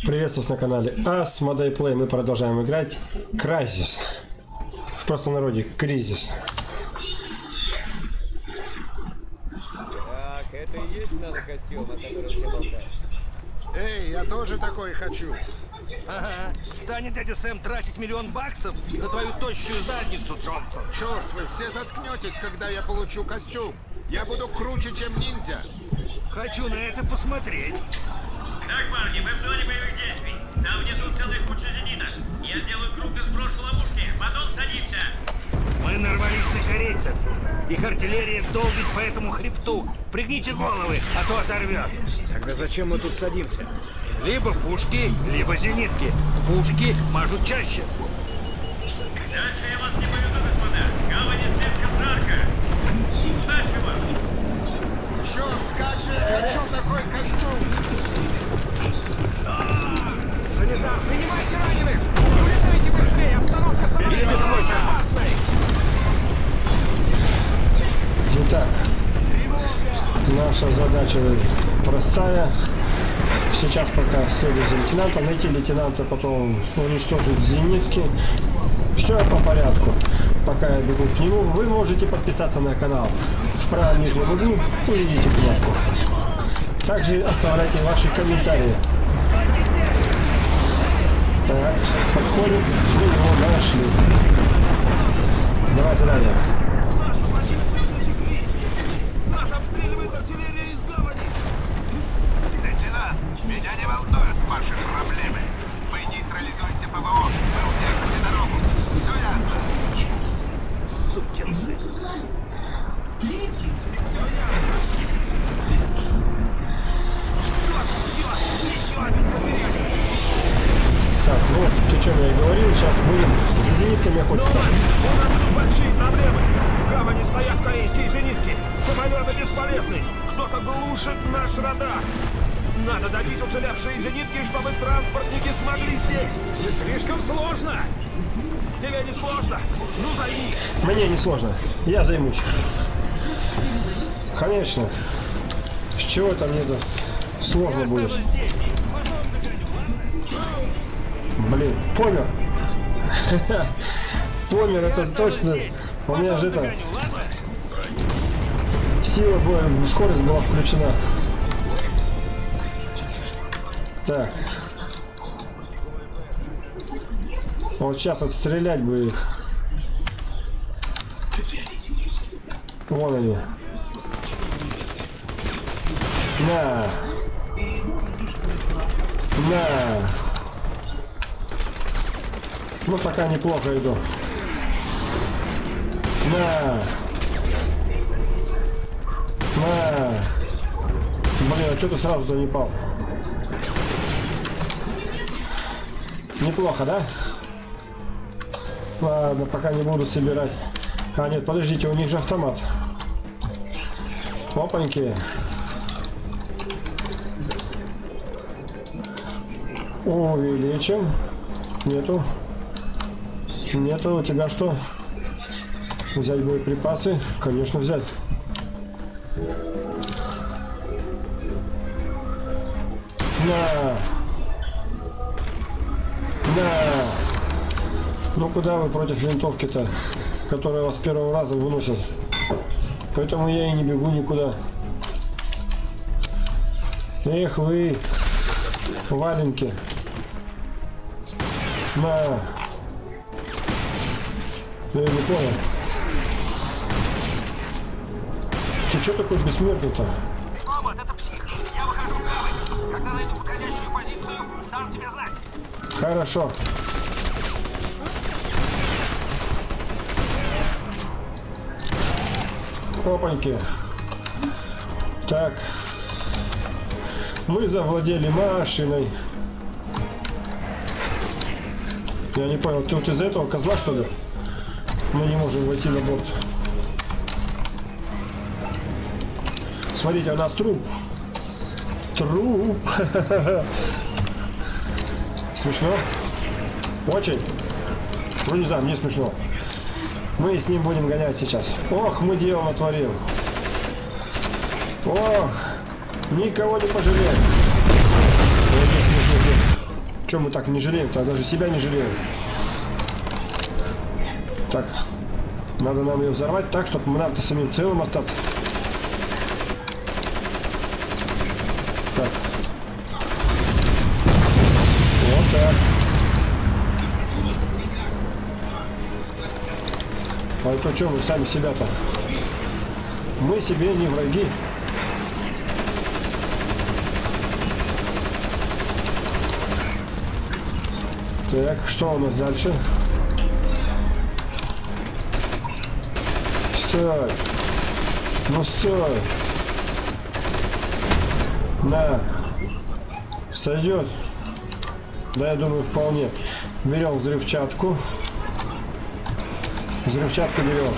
Приветствую вас на канале Asmodee Play. Мы продолжаем играть Crysis. В простонародье Кризис. Так, это и есть нанокостюм, о котором все болтают? Эй, я тоже такой хочу. Ага. Станет дядя Сэм тратить $1 000 000 на твою тощую задницу, Джонсон. Черт, вы все заткнетесь, когда я получу костюм. Я буду круче, чем ниндзя. Хочу на это посмотреть. Так, парни, мы в зоне боевых действий. Там внизу целая куча зениток. Я сделаю круг и сброшу ловушки. Потом садимся. Мы нарвались на корейцев. Их артиллерия долбит по этому хребту. Пригните головы, а то оторвет. Тогда зачем мы тут садимся? Либо пушки, либо зенитки. Пушки мажут чаще. Дальше я вас не повезу, господа. Гавани слишком жарко. Удачи вам. Черт, как же я хочу такой костюм. Санитар, принимайте раненых! И улетайте быстрее! Обстановка становится опасной! Итак, наша задача простая. Сейчас пока следует за лейтенантом. Найти лейтенанта, потом уничтожить зенитки. Все по порядку. Пока я бегу к нему, вы можете подписаться на канал. В правом нижнем углу увидите кнопку. Также оставляйте ваши комментарии. Так, подходим, мы его нашли. Давай задание. Нас обстреливает артиллерия из гавани. Лейтенант, меня не волнуют ваши проблемы. Вы нейтрализуете ПВО, вы удержите дорогу. Все ясно? Сукин сын. Все ясно. Еще один потеряли. Так, вот, о чем я и говорил, сейчас будем за зенитками охотиться. У нас тут большие проблемы. В гавани стоят корейские зенитки. Самолеты бесполезны. Кто-то глушит наш радар. Надо добить уцелевшие зенитки, чтобы транспортники смогли сесть. Не слишком сложно! Тебе не сложно? Ну займись. Мне не сложно, я займусь. Конечно. С чего там мне сложно Я будет? останусь здесь. Потом догоню, ладно? Блин, помер. Помер, Я это останусь точно. здесь. У меня Потом же это догоню, ладно? сила боя, скорость была включена. Так. Вот сейчас отстрелять бы их. Вон они. На. На. Ну, пока неплохо иду. На. На. Блин, а что ты сразу-то не пал? Неплохо, да? Ладно, пока не буду собирать. А, нет, подождите, у них же автомат. Опаньки. Увеличим. Нету. Нету. У тебя что? Взять боеприпасы? Конечно, взять. На. На. Ну куда вы против винтовки-то, которая вас с первого раза выносит? Поэтому я и не бегу никуда. Эх вы, валенки. На. Я не понял. Ты что такой бессмертный-то? Робот, это псих. Я выхожу в гавань. Когда найду подходящую позицию, дам тебе знать. Хорошо. Опаньки. Так. Мы завладели машиной. Я не понял, ты вот из этого козла, что ли? Мы не можем войти на борт. Смотрите, у нас труп. Труп. Смешно? Очень? Ну не знаю, мне смешно. Мы с ним будем гонять сейчас. Ох, мы дело натворим. Ох, никого не пожалеем. Чем мы так не жалеем-то? Даже себя не жалеем. Так. Надо нам ее взорвать так, чтобы нам-то самим целым остаться. Так. Вот так. А это что мы сами себя-то? Мы себе не враги. Так, что у нас дальше? Стой! Ну стой! На! Сойдет? Да, я думаю, вполне. Берем взрывчатку. Взрывчатку берем.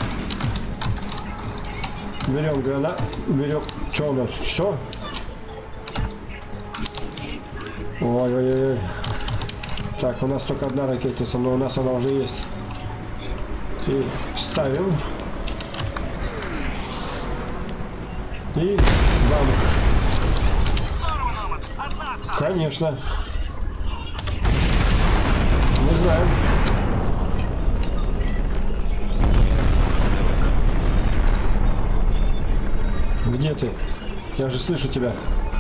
Берем гранат. Берем. Что у нас? Все? Ой-ой-ой. Так, у нас только одна ракетница, но у нас она уже есть. И ставим. И бам. Конечно. Мы знаем. Где ты? Я же слышу тебя.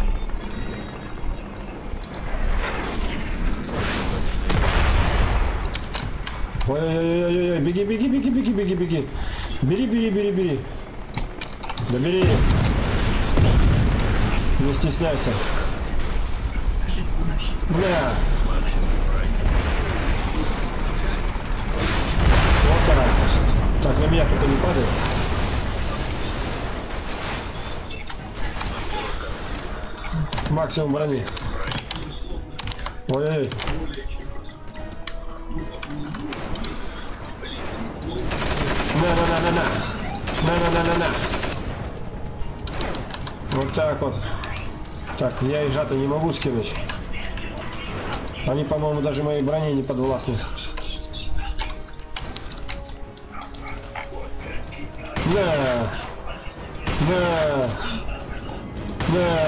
Ой-ой-ой-ой-ой, беги, беги, беги, беги, беги, беги. Бери, бери, бери, бери. Да бери. Не стесняйся. На. Вот так. Так, на меня только не падает. Максимум брони. Ой-ой-ой. На-на-на-на-на. На-на-на-на-на. Вот так вот. Так, я их жато не могу скинуть. Они, по-моему, даже моей броне не подвластны. На! На! На!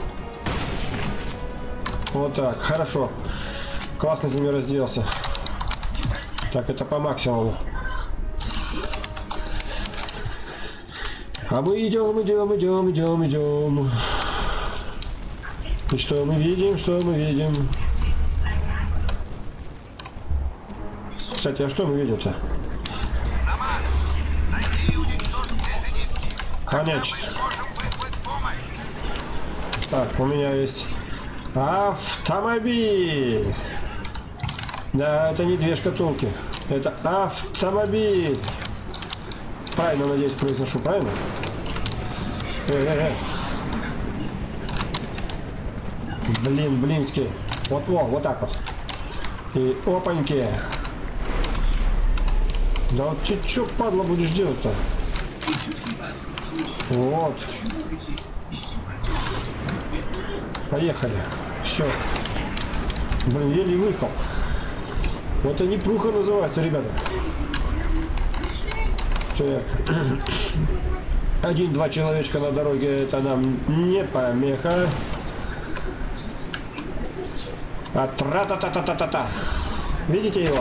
Вот так, хорошо. Классно с ними разделался. Так, это по максимуму. А мы идем, идем, идем, идем, идем. И что мы видим, что мы видим? Кстати, а что мы видим-то? Конечно. Так, у меня есть автомобиль. Да, это не две шкатулки. Это автомобиль. Правильно, надеюсь, произношу, правильно? Блин, блинский. Вот так вот. И опаньки. Да вот ты чё, падла, будешь делать-то? Вот. Поехали. Все. Блин, еле выехал. Вот и непруха называется, ребята. Так. 1-2 человечка на дороге, это нам не помеха. А тра-та-та-та-та-та-та. Видите его?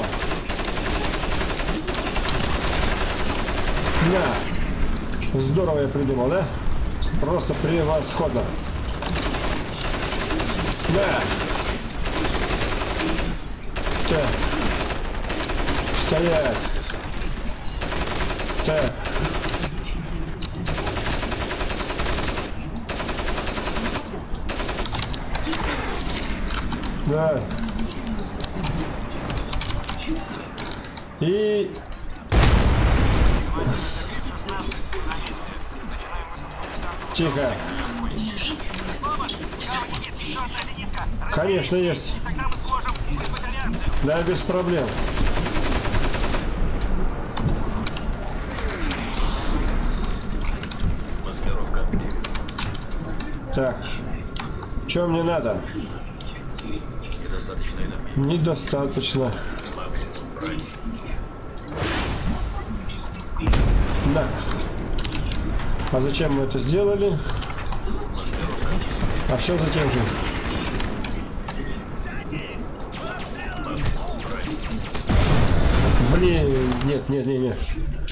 Да. Здорово я придумал, да? Просто превосходно. Да. Так. Стоять. Так. Да. И... Тихо. Конечно, есть. Да, без проблем. Так. Что мне надо? Недостаточно. Да. А зачем мы это сделали? А все затем же. Блин, нет, нет, нет, нет.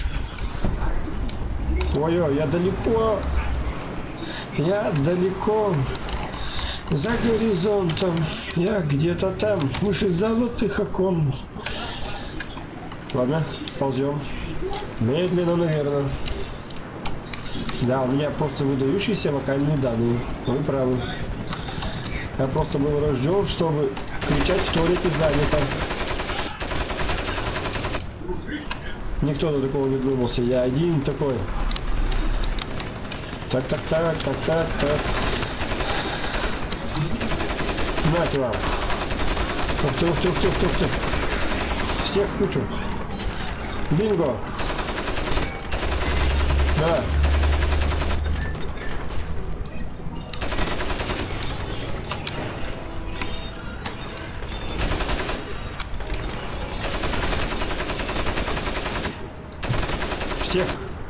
Ой-ой, я далеко. Я далеко. За горизонтом. Я где-то там. Выше золотых окон. Ладно, ползем. Медленно, наверное. Да, у меня просто выдающиеся вокальные данные. Вы правы. Я просто был рожден, чтобы кричать в туалете занято. Никто до такого не думался. Я один такой. Так. Нате вам. Ух ты. Всех в кучу. Бинго. Давай. Всех.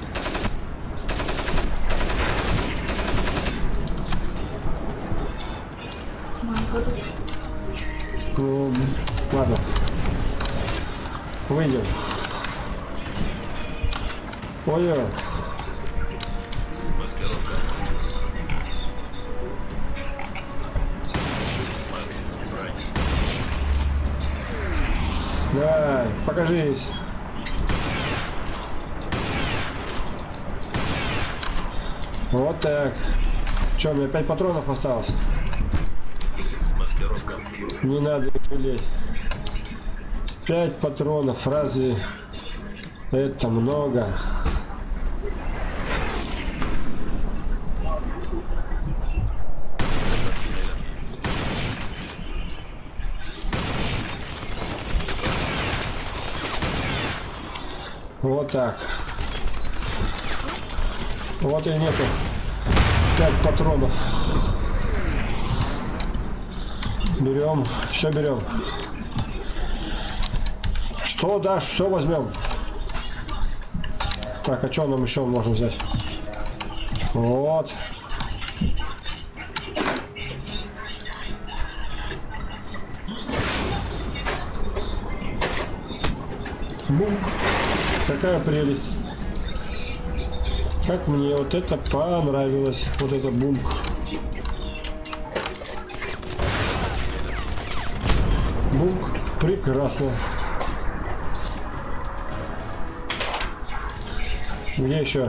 Ну, ладно. Выйдем. Ой-ой. Давай, покажись. Вот так. Че, у меня 5 патронов осталось? Не надо их жалеть. 5 патронов, разве это много? Вот так. Вот и нету 5 патронов. Берем, все берем. Что дашь, все возьмем. Так, а что нам еще можно взять? Вот. Бум. Какая прелесть. Как мне вот это понравилось. Вот это бум. Бук, прекрасно. Где еще?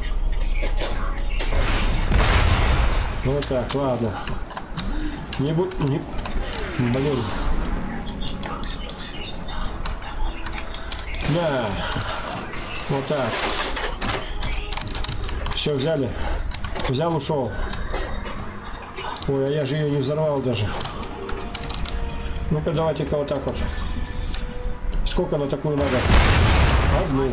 Вот так, ладно. Не будь... Не... Блин. Да. Вот так. Все, взяли. Взял, ушел. Ой, а я же ее не взорвал даже. Ну-ка, давайте-ка вот так вот. Сколько на такую надо? Одну.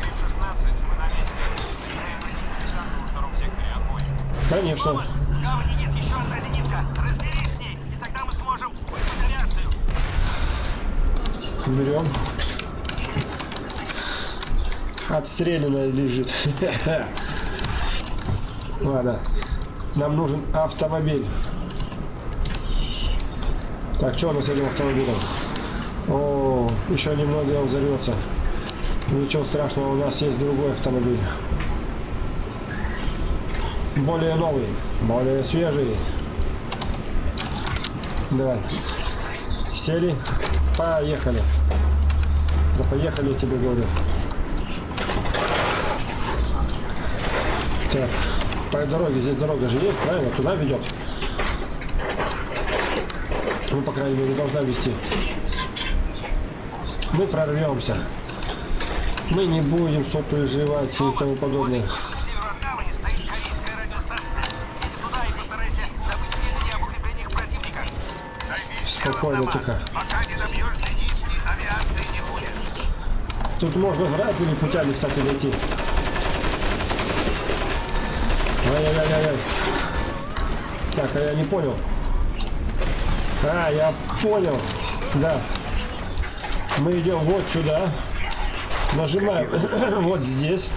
Конечно. В гавани есть еще одна зенитка. Разберись с ней, и тогда мы сможем вызвать авиацию. Берем. Отстрелянная лежит. Ладно. Нам нужен автомобиль. Так, что у нас с этим автомобилем? О, еще немного он взорвется. Ничего страшного, у нас есть другой автомобиль. Более новый, более свежий. Давай. Сели. Поехали. Да поехали, я тебе говорю. Так, по дороге, здесь дорога же есть, правильно? Туда ведет. Ну, по крайней мере, должна вести. Мы прорвемся. Мы не будем сопереживать и тому подобное. К северу от гавани стоит корейская радиостанция. Иди туда и постарайся добыть сведения об укреплениях противника. Спокойно, тихо. Пока не добьешь зенитки, авиации не будет. Тут можно разными путями, кстати, дойти. Ай-яй-яй-яй. Так, а я не понял. А, я понял. Да. Мы идем вот сюда. Нажимаем вот здесь.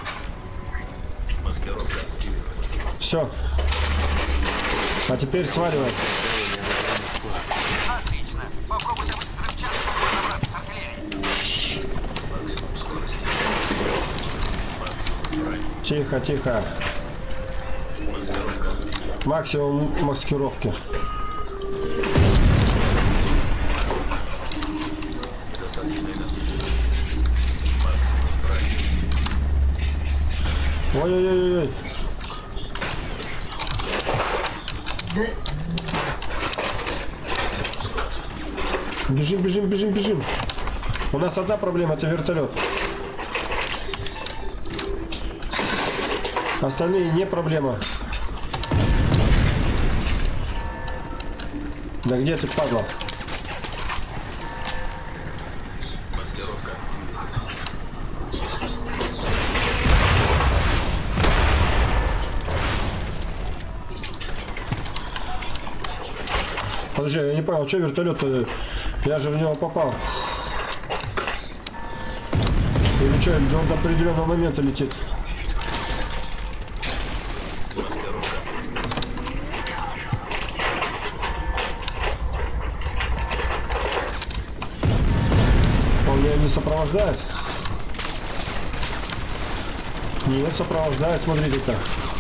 Все. А теперь сваливаем. Отлично. Попробуй добыть взрывчатку, чтобы разобраться с артиллерией. Тихо, тихо. Максимум маскировки. Ой-ой-ой-ой. Бежим, бежим, бежим, бежим. У нас одна проблема, это вертолет. Остальные не проблема. Да где ты, падла? Подожди, я не понял, что вертолет-то? Я же в него попал. Или что, он до определенного момента летит? Он меня не сопровождает? Нет, сопровождает, смотрите-ка.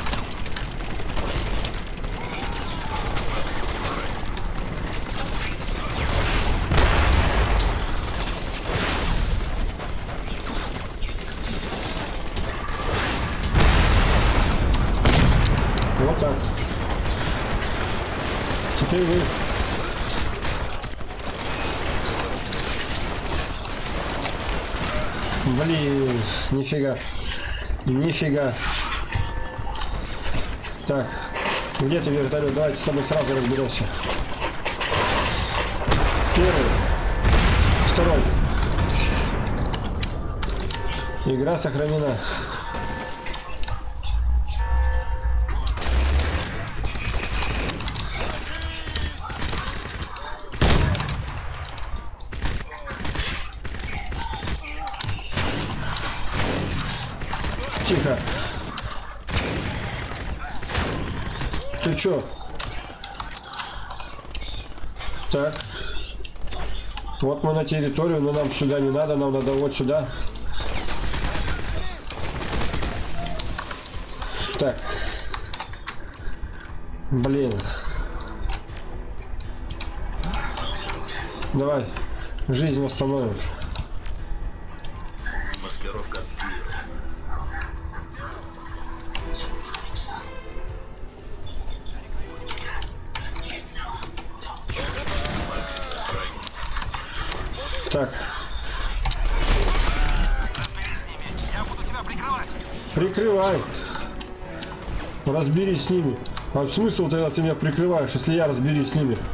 Вот так. Теперь вы. Блин, нифига. Нифига. Так, где ты, вертолет? Давайте с собой сразу разберемся. Первый. Второй. Игра сохранена. Тихо. Ты чё? Так. Вот мы на территорию, но нам сюда не надо, нам надо вот сюда. Так. Блин. Давай. Жизнь восстановим. Маскировка. Так. Разберись с ними, я буду тебя прикрывать. Прикрывай. Разберись с ними. А смысл тогда ты меня прикрываешь, если я разберись с ними?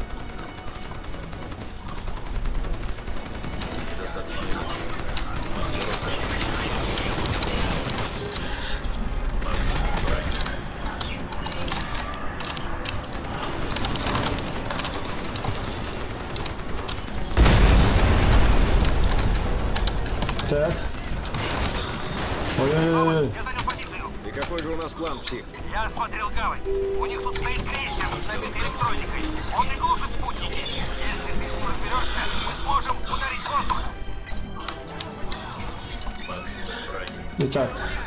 Так. Ой-ой-ой. Я занял позицию. И какой же у нас план, псих? Я осмотрел гавань. У них тут стоит крейсер, набитый электроникой. Он не глушит спутники. Если ты с ним разберешься, мы сможем ударить с воздуха. Итак.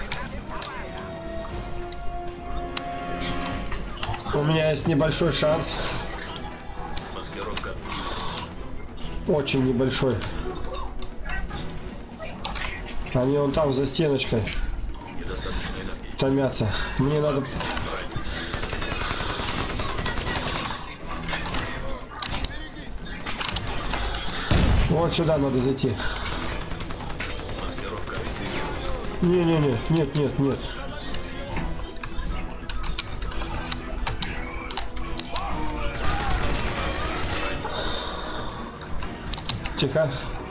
У меня есть небольшой шанс. Очень небольшой. Они вон там за стеночкой томятся. Мне надо... Вот сюда надо зайти. Не-не-не, нет. Тихо.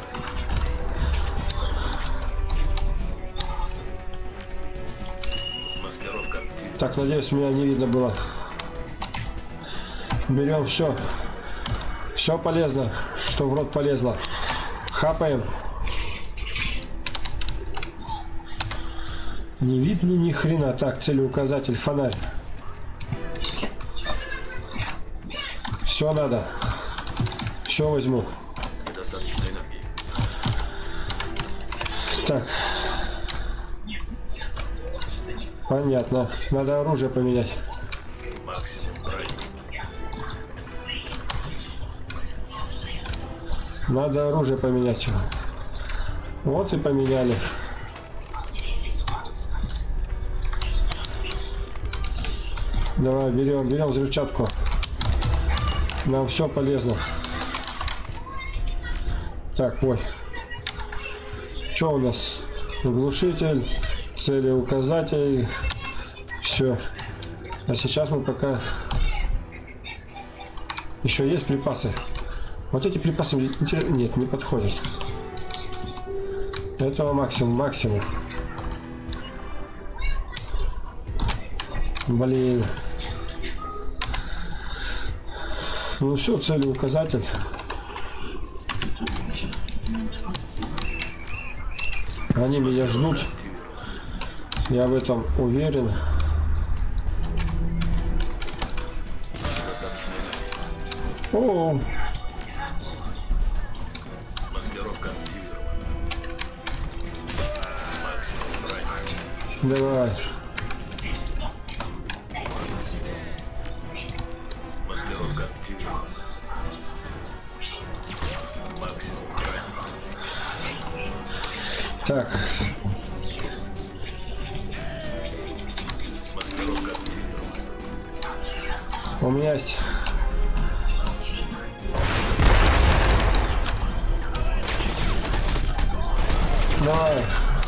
Так, надеюсь, меня не видно было. Берем все. Все полезно, что в рот полезло. Хапаем. Не видно ни хрена. Так, целеуказатель, фонарь. Все надо. Все возьму. Понятно. Надо оружие поменять. Надо оружие поменять. Вот и поменяли. Давай, берем взрывчатку. Нам все полезно. Так, ой. Что у нас? Глушитель, целеуказатель. Все. А сейчас мы пока... Еще есть припасы. Вот эти припасы нет, не подходят. Этого максимум. Блин. Ну все, целеуказатель. Они меня ждут. Я в этом уверен. О! Давай. Маскировка активирована. Максимум. Так. Маскировка активирована. У меня есть. Давай.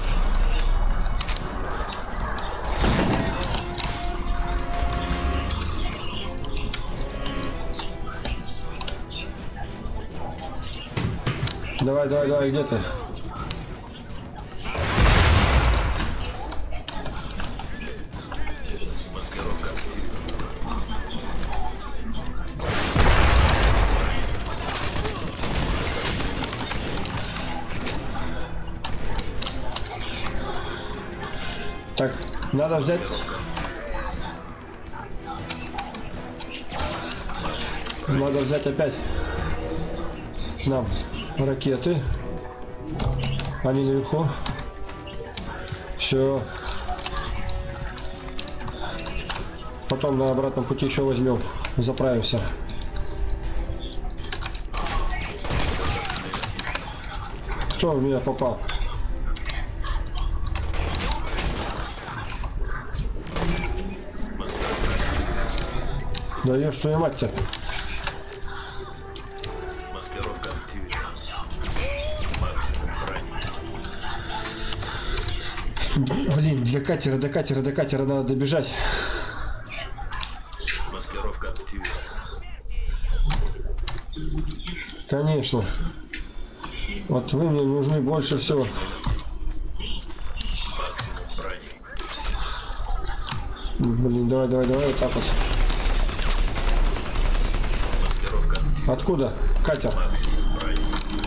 Давай, где ты? Маскировка активирована. Так, надо взять. Надо взять опять нам ракеты. Они наверху. Все. Потом на обратном пути еще возьмем. Заправимся. Кто в меня попал? Даешь твою мать-то. Маскировка активирована. Максимум брони. Блин, до катера надо добежать. Маскировка активирована. Конечно. Вот вы мне нужны больше всего. Максимум брони. Блин, давай, вот так вот. Маскировка активирована. Откуда? Катер. Максимум брони.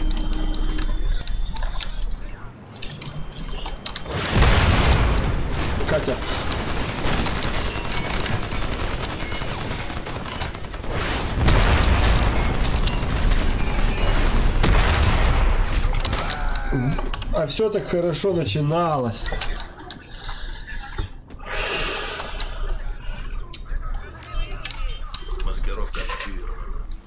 Катер. А все так хорошо начиналось. Маскировка активирована.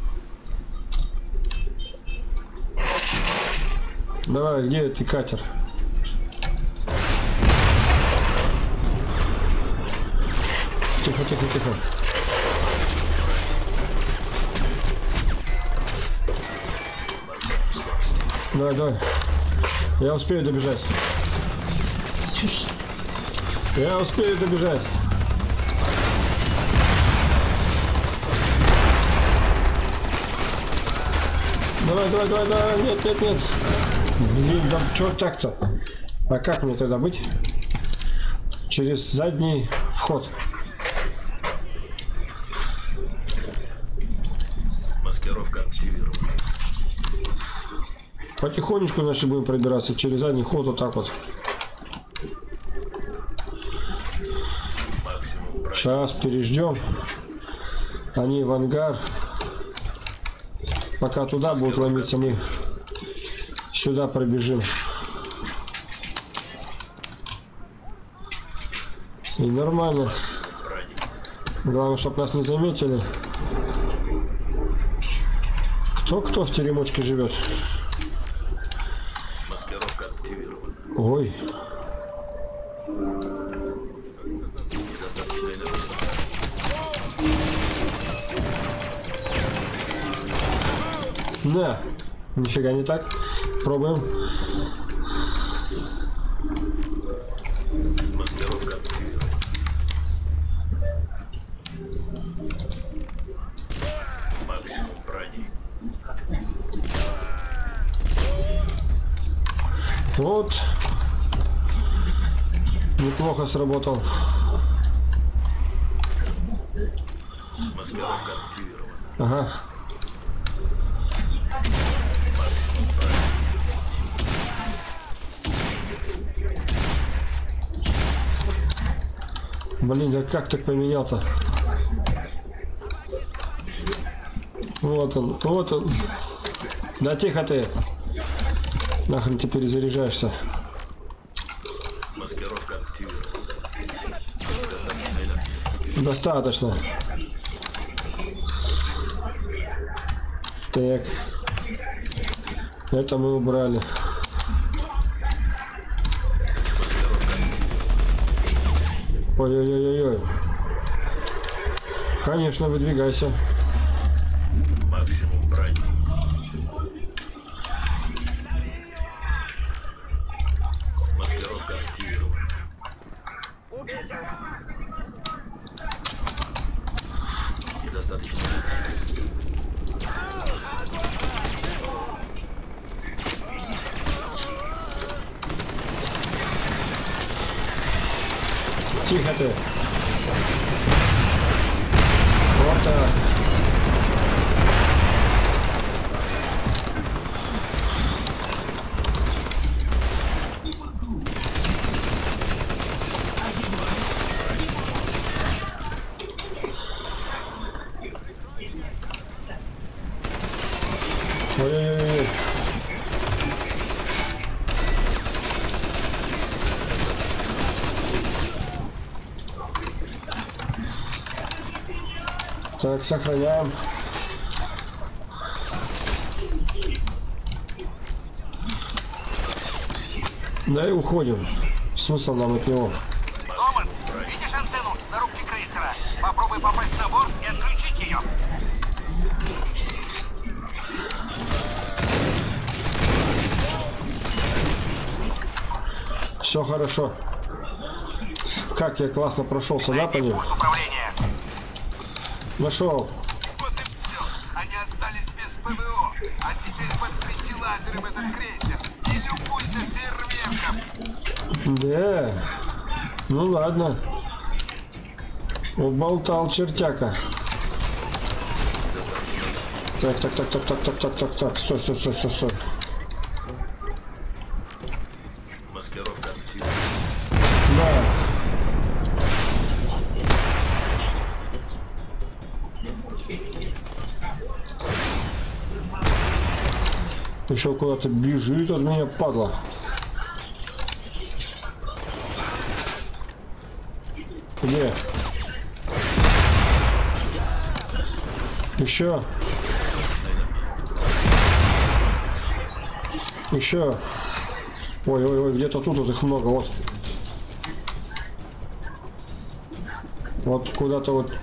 Давай, где ты, катер? Тихо. Давай. Я успею добежать. Я успею добежать. Давай. Нет. Блин, да что так-то? А как мне тогда быть? Через задний вход. Маскировка активирована. Потихонечку, значит, будем пробираться через задний ход, вот так вот. Максимум брони. Сейчас переждем. Они в ангар. Пока туда будут ломиться, мы сюда пробежим. И нормально. Главное, чтобы нас не заметили. Кто в теремочке живет? Маскировка активирована. Ой. Недостаточно энергии. На. Нифига не так. Пробуем. Маскировка активирована. Максимум брони. Вот. Неплохо сработал. Маскировка активирована. Ага. Максимум брони. Блин, да как так поменял-то? Вот он, вот он. Да тихо ты. Нахрен ты перезаряжаешься. Маскировка активирована. Достаточно энергии. Достаточно. Так. Это мы убрали. Ой-ой-ой-ой. Конечно, выдвигайся. Максимум брони. Маскировка активирована. Недостаточно энергии. Тихо ты. Вот так. Ой-ой-ой. Так, сохраняем. Да и уходим. Смысл нам от него. Оман, видишь антенну на рубке крейсера? Попробуй попасть на борт и отключить ее. Все хорошо. Как я классно прошелся, да, по Найди ним? пульт управления. Нашел. Вот и все. Они остались без ПВО. А теперь подсвети лазером этот крейсер и любуйся фейерверком. Да. Ну ладно. Уболтал чертяка. Так. Стой. Маскировка активирована. Да. Еще куда-то бежит от меня, падла. Где? Еще. Еще. Ой, где-то тут вот их много, вот. Вот куда-то вот.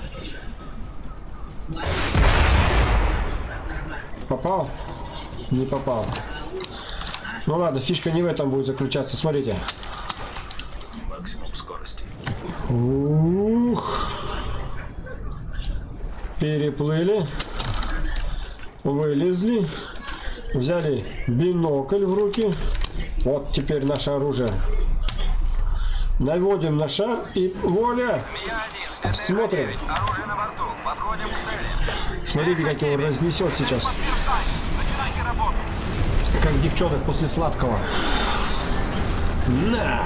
Попал? Не попал. Ну ладно, фишка не в этом будет заключаться. Смотрите. Максимум скорости. Ух. Переплыли. Вылезли. Взяли бинокль в руки. Вот теперь наше оружие. Наводим на шар и вуаля! Змея-1, Смотрим. оружие на борту. Подходим к цели. Смотрите, как его разнесет сейчас. Подтверждай. Начинайте работу. Как девчонок после сладкого. На!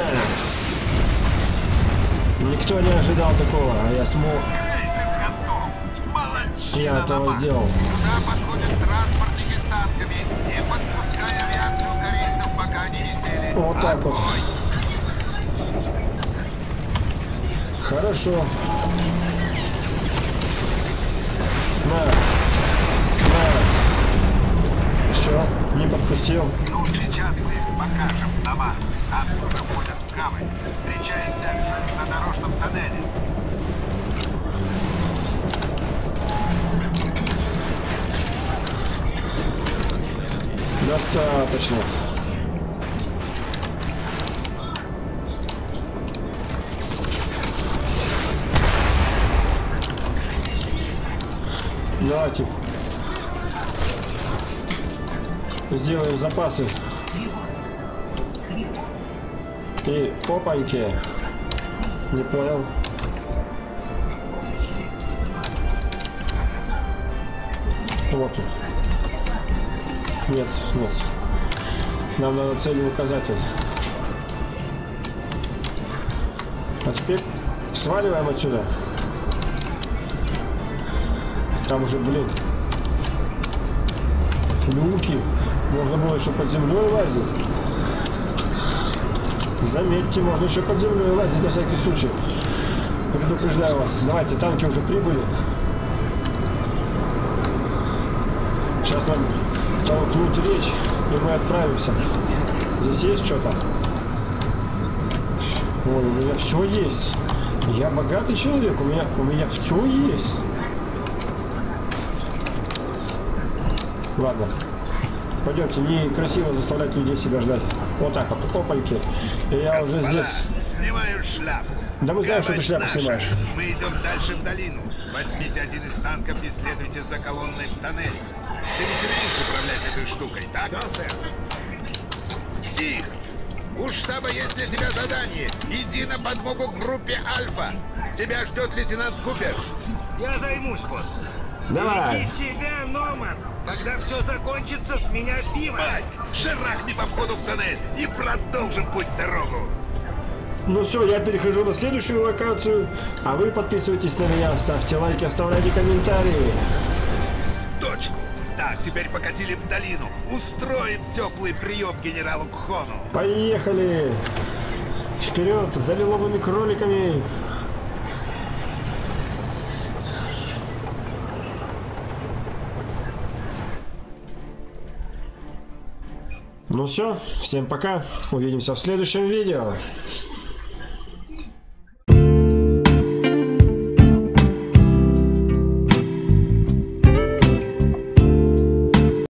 Никто не ожидал такого, а я смог. Крейсер готов. Молодчина, Я этого Наман. сделал. Сюда подходят транспортники с танками. Не подпускай авиацию корейцев, пока они не сели. Вот так вот. Огонь! Хорошо. На. Все, не подпустил. Ну, сейчас мы их покажем дома. Танки уже входят в гавань. Встречаемся в железнодорожном тоннеле. Достаточно. Давайте сделаем запасы. И опаньки. Не понял. Вот он. Нет. Нам надо целый указатель. А теперь сваливаем отсюда. Там уже, блин, люки. Можно было еще под землей лазить. Заметьте, можно еще под землей лазить на всякий случай. Предупреждаю вас. Давайте, танки уже прибыли. Сейчас нам толкнут речь, и мы отправимся. Здесь есть что-то? Ой, у меня все есть. Я богатый человек, у меня все есть. Ладно. Пойдемте, некрасиво заставлять людей себя ждать. Вот так вот, опаньки. И я Господа, уже здесь. снимают шляпу. Да мы знаем, что ты шляпу наша. снимаешь. Мы идем дальше в долину. Возьмите один из танков и следуйте за колонной в тоннель. Ты ведь умеешь управлять этой штукой, так? Да, сэр. Стих! У штаба есть для тебя задание. Иди на подмогу группе Альфа. Тебя ждет лейтенант Купер. Я займусь, босс. Давай. Береги себя, Номад. Когда все закончится, с меня пиво. Бать, шарахни по входу в тоннель и продолжим путь дорогу. Ну все, я перехожу на следующую локацию. А вы подписывайтесь на меня, ставьте лайки, оставляйте комментарии. В точку. Так, теперь покатили в долину. Устроим теплый прием генералу Кхону. Поехали! Вперед за лиловыми кроликами! Ну все, всем пока, увидимся в следующем видео.